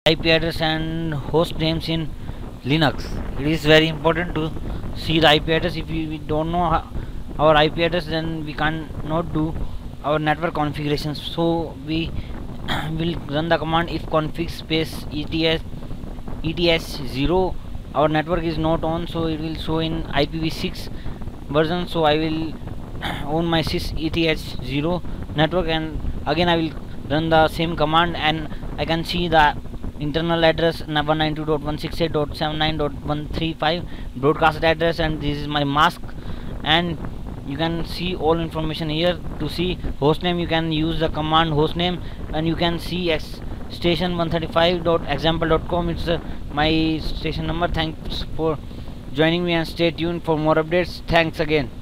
IP address and host names in Linux. It is very important to see the IP address. If we don't know our IP address, then we cannot do our network configurations. So we will run the command if config space ets0. Our network is not on, so it will show in IPv6 version. So I will on my sys ets0 network, and again I will run the same command, and I can see the internal address 192.168.79.135 broadcast address, and this is my mask. And you can see all information here. To see hostname, you can use the command hostname, and you can see station135.example.com. it's my station number. Thanks for joining me, and stay tuned for more updates. Thanks again.